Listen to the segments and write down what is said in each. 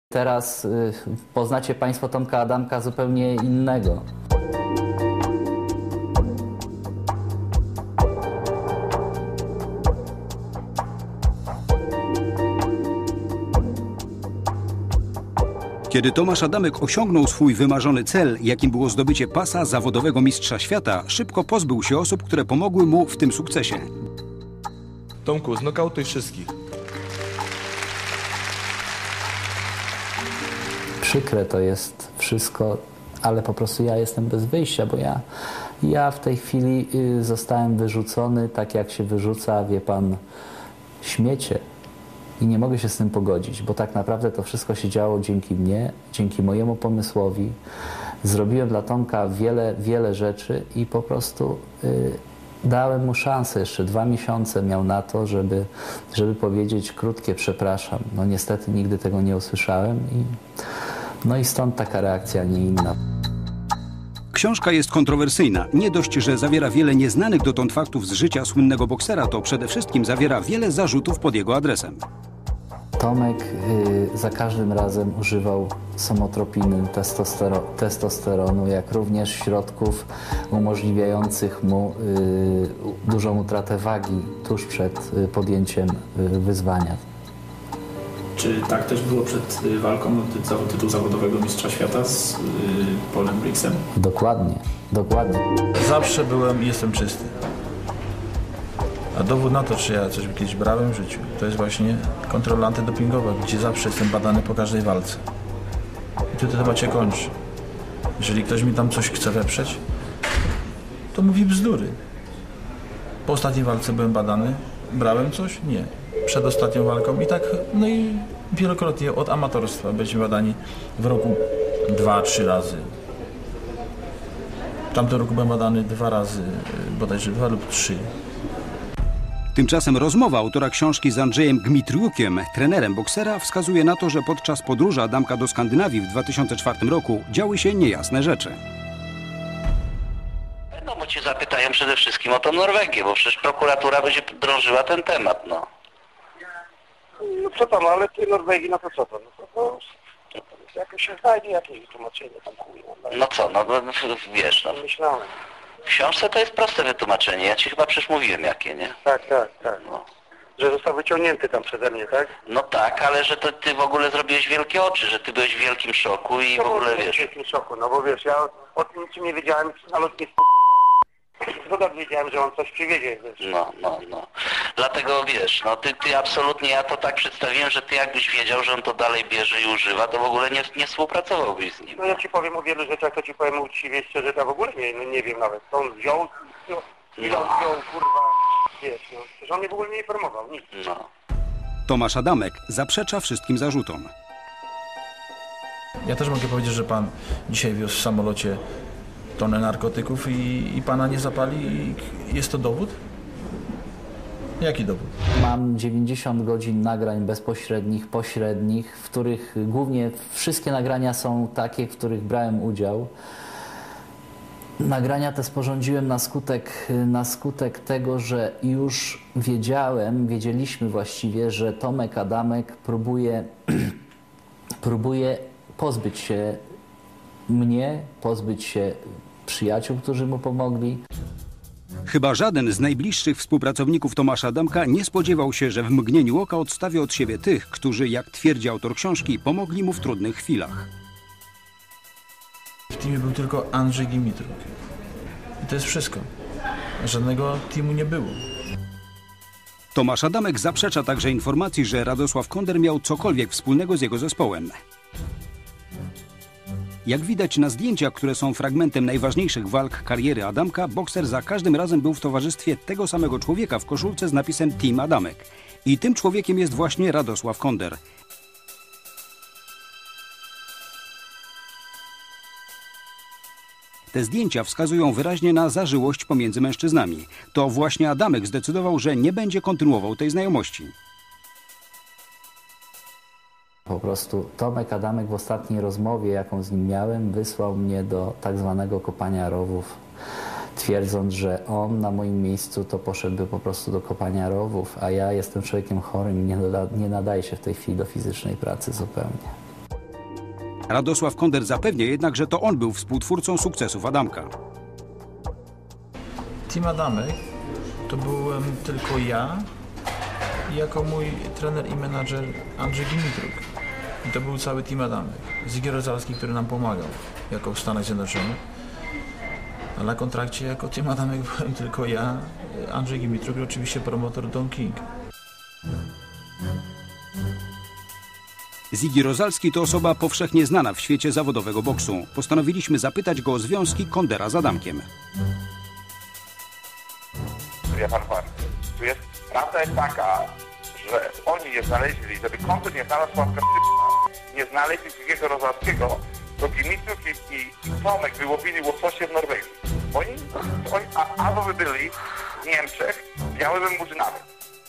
Teraz poznacie Państwo Tomka Adamka zupełnie innego. Kiedy Tomasz Adamek osiągnął swój wymarzony cel, jakim było zdobycie pasa zawodowego mistrza świata, szybko pozbył się osób, które pomogły mu w tym sukcesie. Tomku, znokautuj wszystkich. Przykre to jest wszystko, ale po prostu ja jestem bez wyjścia, bo ja w tej chwili zostałem wyrzucony, tak jak się wyrzuca, wie pan, śmiecie. I nie mogę się z tym pogodzić, bo tak naprawdę to wszystko się działo dzięki mnie, dzięki mojemu pomysłowi. Zrobiłem dla Tomka wiele rzeczy i po prostu dałem mu szansę. Jeszcze 2 miesiące miał na to, żeby powiedzieć krótkie przepraszam. No niestety nigdy tego nie usłyszałem no i stąd taka reakcja, nie inna. Książka jest kontrowersyjna. Nie dość, że zawiera wiele nieznanych dotąd faktów z życia słynnego boksera, to przede wszystkim zawiera wiele zarzutów pod jego adresem. Tomek za każdym razem używał somotropiny, testosteronu, jak również środków umożliwiających mu dużą utratę wagi tuż przed podjęciem wyzwania. Czy tak też było przed walką o tytuł zawodowego mistrza świata z Paulem Brixem? Dokładnie. Zawsze byłem i jestem czysty. A dowód na to, czy ja coś kiedyś brałem w życiu, to jest właśnie kontrola antydopingowa, gdzie zawsze jestem badany po każdej walce. I tutaj chyba cię kończy. Jeżeli ktoś mi tam coś chce weprzeć, to mówi bzdury. Po ostatniej walce byłem badany, brałem coś? Nie. Przed ostatnią walką i tak, no i wielokrotnie od amatorstwa byliśmy badani w roku 2-3 razy. W tamtym roku byłem badany 2 razy, bodajże 2 lub 3. Tymczasem rozmowa autora książki z Andrzejem Gmitriukiem, trenerem boksera, wskazuje na to, że podczas podróży Adamka do Skandynawii w 2004 roku działy się niejasne rzeczy. No bo cię zapytają przede wszystkim o tą Norwegię, bo przecież prokuratura będzie drążyła ten temat, no. No co tam, ale ty Norwegii, no to co to? No to jakoś się znajdzie jakieś tłumaczenie tam chuj. No co, no wiesz, no. Myślałem. W książce to jest proste wytłumaczenie, ja ci chyba przecież mówiłem jakie, nie? Tak. No. Że został wyciągnięty tam przeze mnie, tak? No tak, ale że to ty w ogóle zrobiłeś wielkie oczy, że ty byłeś w wielkim szoku i No w ogóle w wiesz. wielkim szoku, no bo wiesz, ja o tym niczym nie wiedziałem, na lotnisku zgoda wiedziałem, że on coś przywiezie, wiesz. No. Dlatego wiesz, no ty absolutnie, ja to tak przedstawiłem, że ty jakbyś wiedział, że on to dalej bierze i używa, to w ogóle nie współpracowałbyś z nim. No ja ci powiem o wielu rzeczach, to ci powiem uczciwie, szczerze, to w ogóle nie wiem nawet, co on wziął, ile on wziął, kurwa, wiesz, no. Że on mnie w ogóle nie informował, nic. No. Tomasz Adamek zaprzecza wszystkim zarzutom. Ja też mogę powiedzieć, że pan dzisiaj wiózł w samolocie tonę narkotyków i pana nie zapali i jest to dowód? Jaki dowód? Mam 90 godzin nagrań bezpośrednich, pośrednich, w których głównie wszystkie nagrania są takie, w których brałem udział. Nagrania te sporządziłem na skutek tego, że już wiedzieliśmy właściwie, że Tomek Adamek próbuje pozbyć się mnie, pozbyć się przyjaciół, którzy mu pomogli. Chyba żaden z najbliższych współpracowników Tomasza Adamka nie spodziewał się, że w mgnieniu oka odstawi od siebie tych, którzy, jak twierdzi autor książki, pomogli mu w trudnych chwilach. W teamie był tylko Andrzej Gmitriuk. I to jest wszystko. Żadnego teamu nie było. Tomasz Adamek zaprzecza także informacji, że Radosław Konder miał cokolwiek wspólnego z jego zespołem. Jak widać na zdjęciach, które są fragmentem najważniejszych walk kariery Adamka, bokser za każdym razem był w towarzystwie tego samego człowieka w koszulce z napisem Team Adamek. I tym człowiekiem jest właśnie Radosław Konder. Te zdjęcia wskazują wyraźnie na zażyłość pomiędzy mężczyznami. To właśnie Adamek zdecydował, że nie będzie kontynuował tej znajomości. Po prostu Tomek Adamek w ostatniej rozmowie, jaką z nim miałem, wysłał mnie do tak zwanego kopania rowów. twierdząc, że on na moim miejscu to poszedłby po prostu do kopania rowów, a ja jestem człowiekiem chorym i nie nadaję się w tej chwili do fizycznej pracy zupełnie. Radosław Konder zapewnia jednak, że to on był współtwórcą sukcesów Adamka. Team Adamek to byłem tylko ja i jako mój trener i menadżer Andrzej Dimitruk. I to był cały Team Adamek. Ziggy Rozalski, który nam pomagał jako w Stanach Zjednoczonych. A na kontrakcie jako Team Adamek byłem tylko ja, Andrzej Dimitruk i oczywiście promotor Don King. Ziggy Rozalski to osoba powszechnie znana w świecie zawodowego boksu. Postanowiliśmy zapytać go o związki Kondera z Adamkiem. Wie pan, prawda jest taka, że oni nie znaleźli, żeby Konder nie znalazł Sławka Szczypca, nie znaleźli Ziggy'ego Rozalskiego, to Dimitruk i Tomek wyłowili łososie w Norwegii. Oni albo by byli w Niemczech, miałyby murzynawy.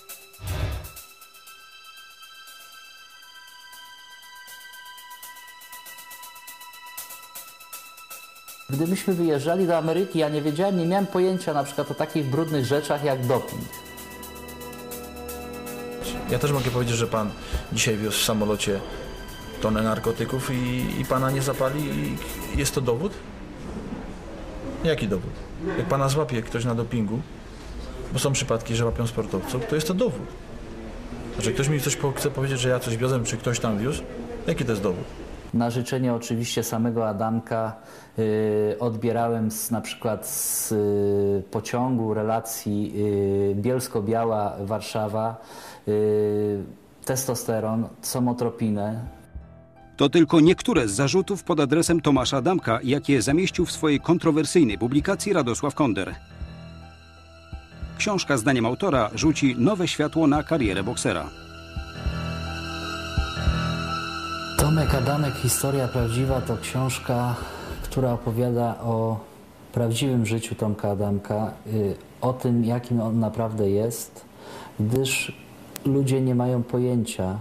Gdy myśmy wyjeżdżali do Ameryki, ja nie miałem pojęcia na przykład o takich brudnych rzeczach jak doping. Ja też mogę powiedzieć, że pan dzisiaj wiózł w samolocie tonę narkotyków i pana nie zapali i jest to dowód? Jaki dowód? Jak pana złapie ktoś na dopingu, bo są przypadki, że łapią sportowców, to jest to dowód. Znaczy ktoś mi coś chce powiedzieć, że ja coś wiozłem, czy ktoś tam wiózł? Jaki to jest dowód? Na życzenie oczywiście samego Adamka odbierałem na przykład z pociągu relacji Bielsko-Biała-Warszawa testosteron, somotropinę. To tylko niektóre z zarzutów pod adresem Tomasza Adamka, jakie zamieścił w swojej kontrowersyjnej publikacji Radosław Konder. Książka, zdaniem autora, rzuci nowe światło na karierę boksera. Tomek Adamek, historia prawdziwa to książka, która opowiada o prawdziwym życiu Tomka Adamka, o tym, jakim on naprawdę jest, gdyż ludzie nie mają pojęcia.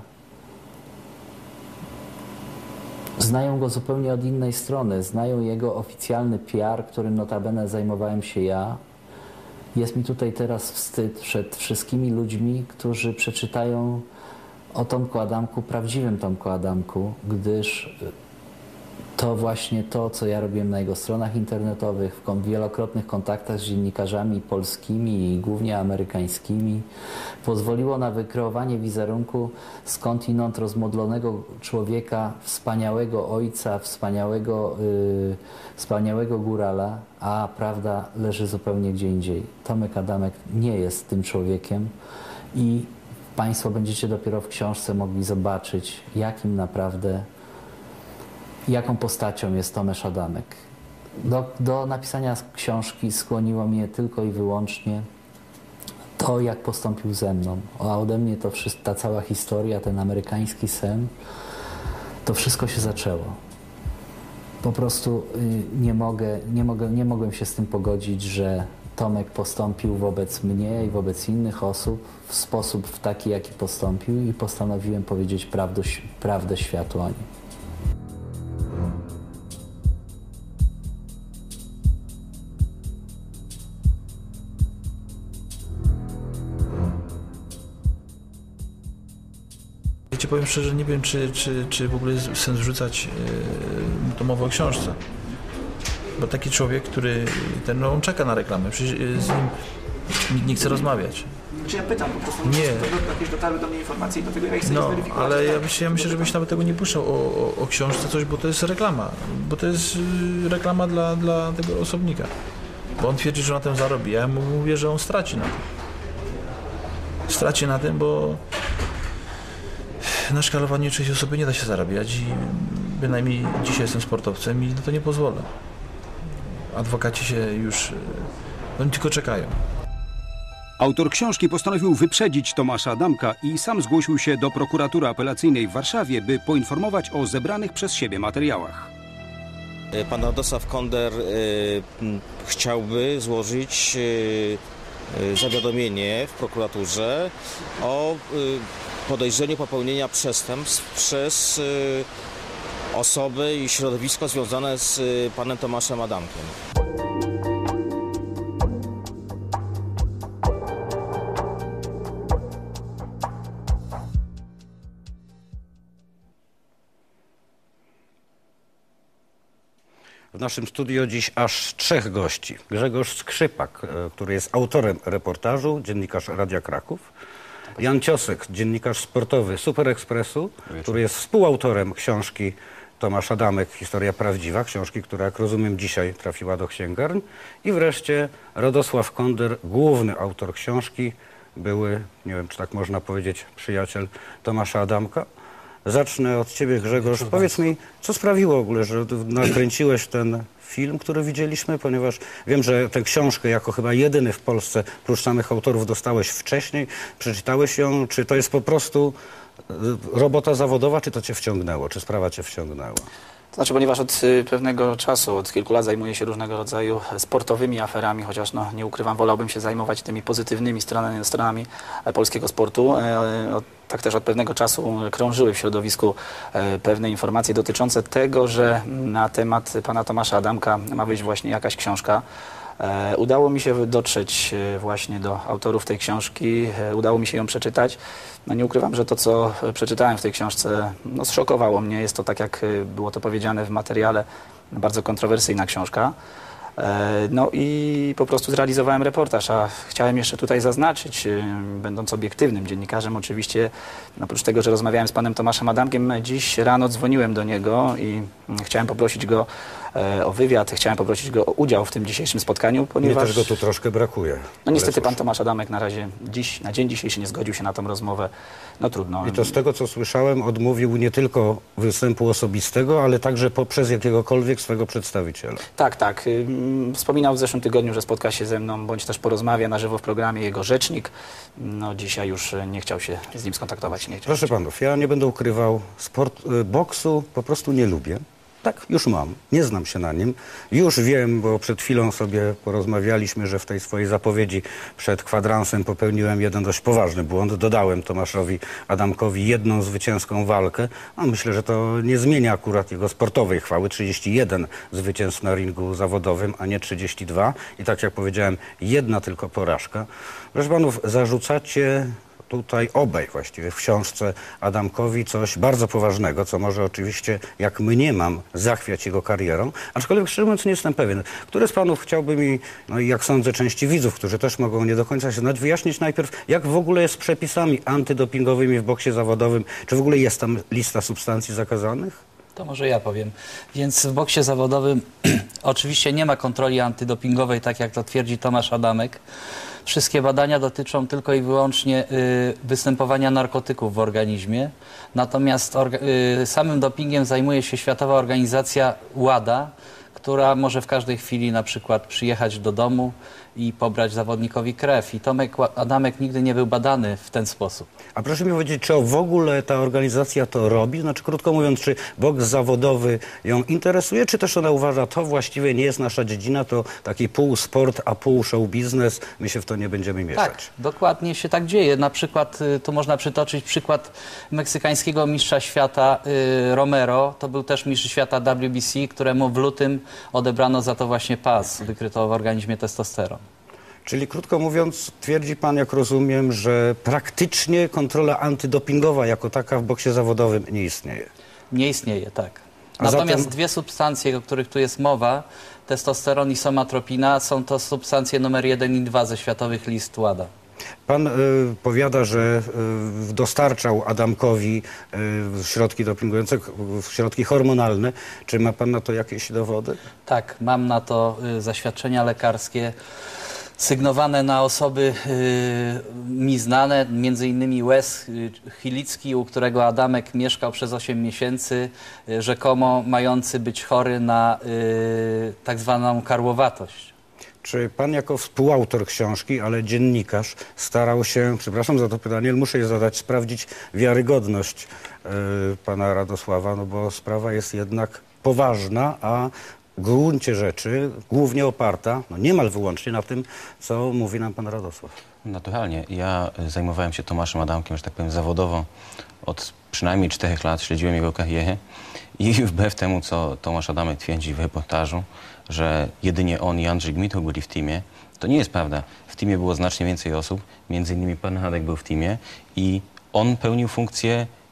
Znają go zupełnie od innej strony, znają jego oficjalny PR, którym notabene zajmowałem się ja. Jest mi tutaj teraz wstyd przed wszystkimi ludźmi, którzy przeczytają o Tomku Adamku, prawdziwym Tomku Adamku, gdyż to właśnie to, co ja robiłem na jego stronach internetowych, w wielokrotnych kontaktach z dziennikarzami polskimi i głównie amerykańskimi, pozwoliło na wykreowanie wizerunku skądinąd rozmodlonego człowieka, wspaniałego ojca, wspaniałego górala, a prawda leży zupełnie gdzie indziej. Tomek Adamek nie jest tym człowiekiem i Państwo będziecie dopiero w książce mogli zobaczyć, jaką postacią jest Tomasz Adamek. Do napisania książki skłoniło mnie tylko i wyłącznie to, jak postąpił ze mną. A ode mnie to ta cała historia, ten amerykański sen, to wszystko się zaczęło. Po prostu nie mogłem się z tym pogodzić, że Tomek postąpił wobec mnie i wobec innych osób w sposób taki, jaki postąpił i postanowiłem powiedzieć prawdę światu o nim. Ja ci powiem szczerze, nie wiem, czy w ogóle jest sens wrzucać to mowę o książce. Bo taki człowiek, on czeka na reklamę, przecież z nim nikt nie chce rozmawiać. Czy ja pytam po prostu, nie. Jakieś dotarły do mnie informacje i do tego ja chcę zweryfikować. Ale ja myślę, żebyś nawet tego nie puszczał o książce coś, bo to jest reklama. Bo to jest reklama dla tego osobnika. Bo on twierdzi, że na tym zarobi. Ja mu mówię, że on straci na tym. Straci na tym, bo na szkalowaniu czyjejś osoby nie da się zarabiać i bynajmniej dzisiaj jestem sportowcem i na to nie pozwolę. Adwokaci się już, oni tylko czekają. Autor książki postanowił wyprzedzić Tomasza Adamka i sam zgłosił się do prokuratury apelacyjnej w Warszawie, by poinformować o zebranych przez siebie materiałach. Pan Radosław Konder chciałby złożyć zawiadomienie w prokuraturze o podejrzeniu popełnienia przestępstw przez osoby i środowisko związane z panem Tomaszem Adamkiem. w naszym studio dziś aż 3 gości. Grzegorz Skrzypak, który jest autorem reportażu, dziennikarz Radia Kraków. Jan Ciosek, dziennikarz sportowy Super Expressu, który jest współautorem książki Tomasz Adamek, Historia prawdziwa, książki, która, jak rozumiem, dzisiaj trafiła do księgarni. I wreszcie Radosław Konder, główny autor książki, były, nie wiem, czy tak można powiedzieć, przyjaciel Tomasza Adamka. Zacznę od ciebie, Grzegorz. Powiedz mi, co sprawiło w ogóle, że nakręciłeś ten film, który widzieliśmy, ponieważ wiem, że tę książkę jako chyba jedyny w Polsce, prócz samych autorów, dostałeś wcześniej, przeczytałeś ją, czy to jest po prostu robota zawodowa, czy to cię wciągnęło, czy sprawa cię wciągnęła? To znaczy, ponieważ od pewnego czasu, od kilku lat zajmuję się różnego rodzaju sportowymi aferami, chociaż no, nie ukrywam, wolałbym się zajmować tymi pozytywnymi stronami polskiego sportu. Tak też od pewnego czasu krążyły w środowisku pewne informacje dotyczące tego, że na temat pana Tomasza Adamka ma wyjść właśnie jakaś książka. Udało mi się dotrzeć właśnie do autorów tej książki, udało mi się ją przeczytać. No nie ukrywam, że to, co przeczytałem w tej książce, no, zszokowało mnie. Jest to, tak jak było to powiedziane w materiale, bardzo kontrowersyjna książka. No i po prostu zrealizowałem reportaż, a chciałem jeszcze tutaj zaznaczyć, będąc obiektywnym dziennikarzem oczywiście, oprócz tego, że rozmawiałem z panem Tomaszem Adamkiem, dziś rano dzwoniłem do niego i chciałem poprosić go o wywiad, chciałem poprosić go o udział w tym dzisiejszym spotkaniu, ponieważ... Mnie też go tu troszkę brakuje. No niestety pan Tomasz Adamek na razie na dzień dzisiejszy nie zgodził się na tą rozmowę. No trudno. I to z tego, co słyszałem, odmówił nie tylko występu osobistego, ale także poprzez jakiegokolwiek swego przedstawiciela. Tak, tak. Wspominał w zeszłym tygodniu, że spotka się ze mną, bądź też porozmawia na żywo w programie jego rzecznik. No dzisiaj już nie chciał się z nim skontaktować. Proszę panów, ja nie będę ukrywał, boksu po prostu nie lubię. Tak, już mam. Nie znam się na nim. Już wiem, bo przed chwilą sobie porozmawialiśmy, że w tej swojej zapowiedzi przed kwadransem popełniłem jeden dość poważny błąd. Dodałem Tomaszowi Adamkowi jedną zwycięską walkę. A myślę, że to nie zmienia akurat jego sportowej chwały. 31 zwycięstw na ringu zawodowym, a nie 32. I tak jak powiedziałem, jedna tylko porażka. Proszę panów, zarzucacie tutaj obaj właściwie w książce Adamkowi coś bardzo poważnego, co może oczywiście, jak mniemam, zachwiać jego karierą, aczkolwiek szczerze mówiąc nie jestem pewien. Który z panów chciałby mi, no i jak sądzę części widzów, którzy też mogą nie do końca się znać, wyjaśnić najpierw, jak w ogóle jest z przepisami antydopingowymi w boksie zawodowym, czy w ogóle jest tam lista substancji zakazanych? To może ja powiem. Więc w boksie zawodowym oczywiście nie ma kontroli antydopingowej, tak jak to twierdzi Tomasz Adamek. Wszystkie badania dotyczą tylko i wyłącznie występowania narkotyków w organizmie. Natomiast samym dopingiem zajmuje się Światowa Organizacja WADA, która może w każdej chwili na przykład przyjechać do domu i pobrać zawodnikowi krew. I Tomek Adamek nigdy nie był badany w ten sposób. A proszę mi powiedzieć, czy w ogóle ta organizacja to robi? Znaczy, krótko mówiąc, czy boks zawodowy ją interesuje, czy też ona uważa, to właściwie nie jest nasza dziedzina, to taki pół sport, a pół show biznes, my się w to nie będziemy mieszać. Tak, dokładnie się tak dzieje. Na przykład, tu można przytoczyć przykład meksykańskiego mistrza świata Romero. To był też mistrz świata WBC, któremu w lutym odebrano za to właśnie pas. Wykryto w organizmie testosteron. Czyli krótko mówiąc, twierdzi pan, jak rozumiem, że praktycznie kontrola antydopingowa jako taka w boksie zawodowym nie istnieje. Nie istnieje, tak. A Natomiast zatem... dwie substancje, o których tu jest mowa, testosteron i somatropina, są to substancje numer 1 i 2 ze światowych list WADA. Pan powiada, że dostarczał Adamkowi środki dopingujące, środki hormonalne. Czy ma pan na to jakieś dowody? Tak, mam na to zaświadczenia lekarskie sygnowane na osoby mi znane, między innymi Łez Chilicki, u którego Adamek mieszkał przez 8 miesięcy, rzekomo mający być chory na tak zwaną karłowatość. Czy pan jako współautor książki, ale dziennikarz, starał się, przepraszam za to pytanie, ale muszę je zadać, sprawdzić wiarygodność pana Radosława, no bo sprawa jest jednak poważna, a w gruncie rzeczy głównie oparta, no niemal wyłącznie na tym, co mówi nam pan Radosław. Naturalnie. Ja zajmowałem się Tomaszem Adamkiem, że tak powiem, zawodowo od przynajmniej 4 lat, śledziłem jego karierę i wbrew temu, co Tomasz Adamek twierdzi w reportażu, że jedynie on i Andrzej Gmitów byli w teamie, to nie jest prawda. W teamie było znacznie więcej osób, między innymi pan Radek był w teamie i on pełnił funkcję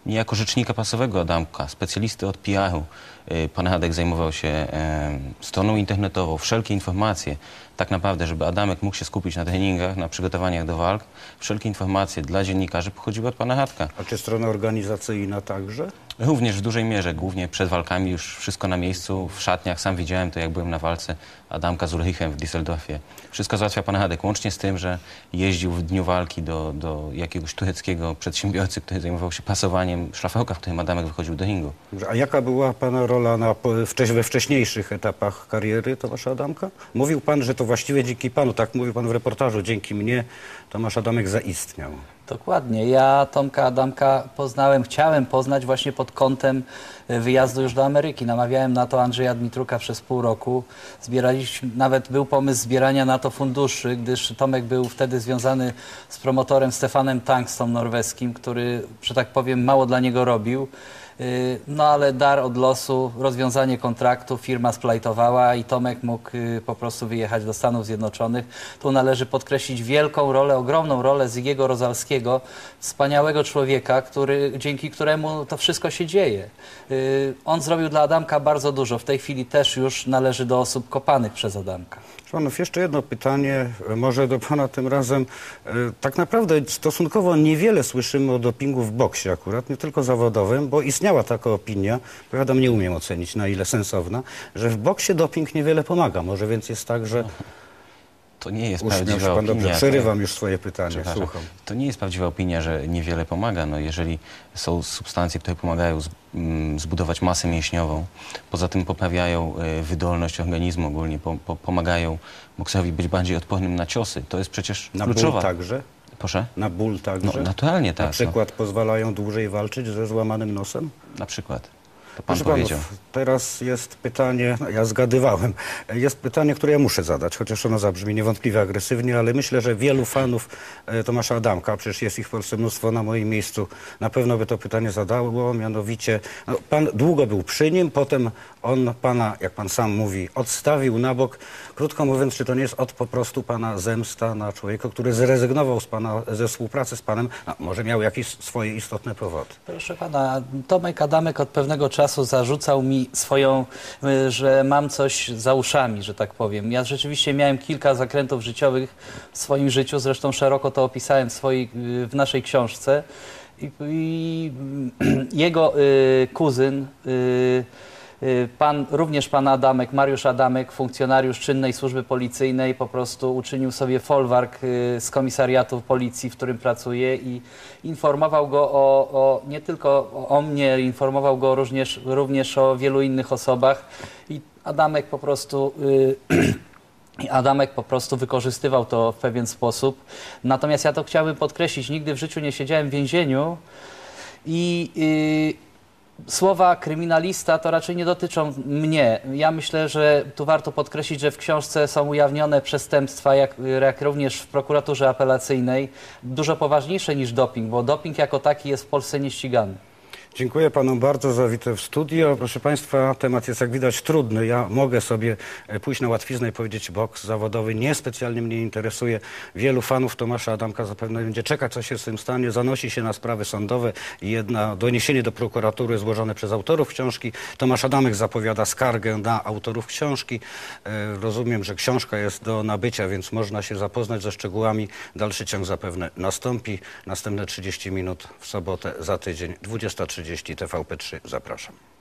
niejako rzecznika prasowego Adamka, specjalisty od PR-u. Pan Hadek zajmował się stroną internetową, wszelkie informacje, tak naprawdę, żeby Adamek mógł się skupić na treningach, na przygotowaniach do walk, wszelkie informacje dla dziennikarzy pochodziły od pana Hadka. A czy strona organizacyjna także? Również w dużej mierze, głównie przed walkami, już wszystko na miejscu, w szatniach. Sam widziałem to, jak byłem na walce Adamka z Ulrichem w Düsseldorfie. Wszystko załatwia pan Hadek, łącznie z tym, że jeździł w dniu walki do jakiegoś tureckiego przedsiębiorcy, który zajmował się pasowaniem szlafroka, w którym Adamek wychodził do ringu. A jaka była pana rola we wcześniejszych etapach kariery Tomasza Adamka? Mówił pan, że to właściwie dzięki panu, tak mówił pan w reportażu, dzięki mnie Tomasz Adamek zaistniał. Dokładnie. Ja Tomka Adamka poznałem, chciałem poznać właśnie pod kątem wyjazdu już do Ameryki. Namawiałem na to Andrzeja Dmitruka przez pół roku. Zbieraliśmy, nawet był pomysł zbierania na to funduszy, gdyż Tomek był wtedy związany z promotorem Stefanem Tangstą norweskim, który, że tak powiem, mało dla niego robił. No ale dar od losu, rozwiązanie kontraktu, firma splajtowała i Tomek mógł po prostu wyjechać do Stanów Zjednoczonych. Tu należy podkreślić wielką rolę, ogromną rolę Zygiego Rozalskiego, wspaniałego człowieka, dzięki któremu to wszystko się dzieje. On zrobił dla Adamka bardzo dużo. W tej chwili też już należy do osób kopanych przez Adamka. Panów, jeszcze jedno pytanie, może do pana tym razem. Tak naprawdę stosunkowo niewiele słyszymy o dopingu w boksie akurat, nie tylko zawodowym, bo istniała taka opinia, powiadam, nie umiem ocenić, na ile sensowna, że w boksie doping niewiele pomaga. Może więc jest tak, że... To nie jest prawdziwa opinia. Dobrze, przerywam już swoje pytanie, słucham. To nie jest prawdziwa opinia, że niewiele pomaga. No, jeżeli są substancje, które pomagają zbudować masę mięśniową, poza tym poprawiają wydolność organizmu ogólnie, pomagają bokserowi być bardziej odpornym na ciosy. To jest przecież kluczowa. Na ból także? Proszę? Na ból także? No, naturalnie tak. Na przykład pozwalają dłużej walczyć ze złamanym nosem? Na przykład. To pan Proszę powiedział. Panów, teraz jest pytanie, no ja zgadywałem, jest pytanie, które ja muszę zadać, chociaż ono zabrzmi niewątpliwie agresywnie, ale myślę, że wielu fanów Tomasza Adamka, przecież jest ich w Polsce mnóstwo, na moim miejscu na pewno by to pytanie zadało, mianowicie, no, pan długo był przy nim, potem on pana, jak pan sam mówi, odstawił na bok. Krótko mówiąc, czy to nie jest po prostu pana zemsta na człowieka, który zrezygnował ze współpracy z panem, no, może miał jakieś swoje istotne powody? Proszę pana, Tomek Adamek od pewnego czasu zarzucał mi że mam coś za uszami, że tak powiem. Ja rzeczywiście miałem kilka zakrętów życiowych w swoim życiu, zresztą szeroko to opisałem w naszej książce. I jego kuzyn, również pan Adamek, Mariusz Adamek, funkcjonariusz czynnej służby policyjnej, po prostu uczynił sobie folwark z komisariatu policji, w którym pracuje i informował go nie tylko o mnie, informował go również o wielu innych osobach i Adamek po prostu wykorzystywał to w pewien sposób. Natomiast ja to chciałbym podkreślić, nigdy w życiu nie siedziałem w więzieniu i słowa kryminalista to raczej nie dotyczą mnie. Ja myślę, że tu warto podkreślić, że w książce są ujawnione przestępstwa, jak również w prokuraturze apelacyjnej, dużo poważniejsze niż doping, bo doping jako taki jest w Polsce nieścigany. Dziękuję panom bardzo za wizytę w studio. Proszę państwa, temat jest jak widać trudny. Ja mogę sobie pójść na łatwiznę i powiedzieć, boks zawodowy niespecjalnie mnie interesuje. Wielu fanów Tomasza Adamka zapewne będzie czekać, co się z tym stanie. Zanosi się na sprawy sądowe i doniesienie do prokuratury złożone przez autorów książki. Tomasz Adamek zapowiada skargę na autorów książki. Rozumiem, że książka jest do nabycia, więc można się zapoznać ze szczegółami. Dalszy ciąg zapewne nastąpi. Następne 30 minut w sobotę za tydzień, 20:30 TVP3. Zapraszam.